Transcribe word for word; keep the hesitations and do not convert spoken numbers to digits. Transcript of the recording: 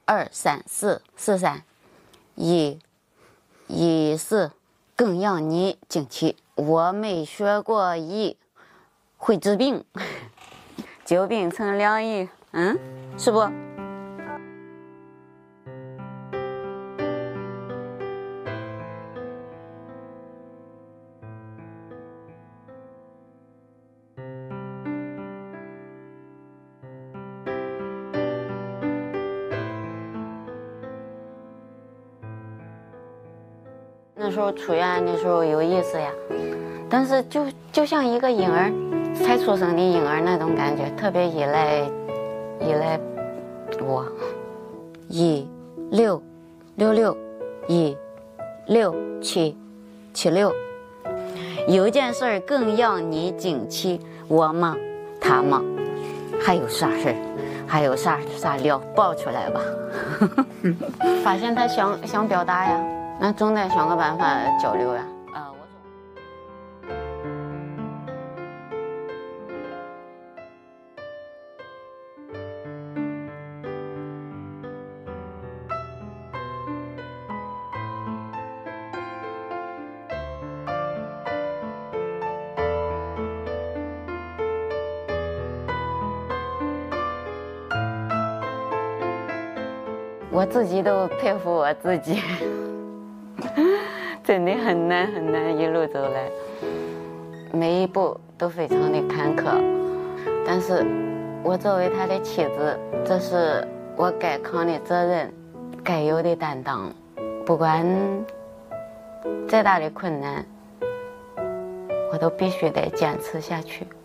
二三四四三，一一四，更让你惊奇。我没学过医，会治病，久病成良医，嗯，是不？那时候出院的时候有意思呀，但是就就像一个婴儿，才出生的婴儿那种感觉，特别依赖依赖我。一六六六一六七七六，有件事儿更让你惊奇，我吗？他吗？还有啥事儿？还有啥啥料？爆出来吧！发现他想想表达呀。那总得想个办法交流呀。啊，我我自己都佩服我自己。真的很难很难，一路走来，每一步都非常的坎坷。但是，我作为他的妻子，这是我该扛的责任，该有的担当。不管再大的困难，我都必须得坚持下去。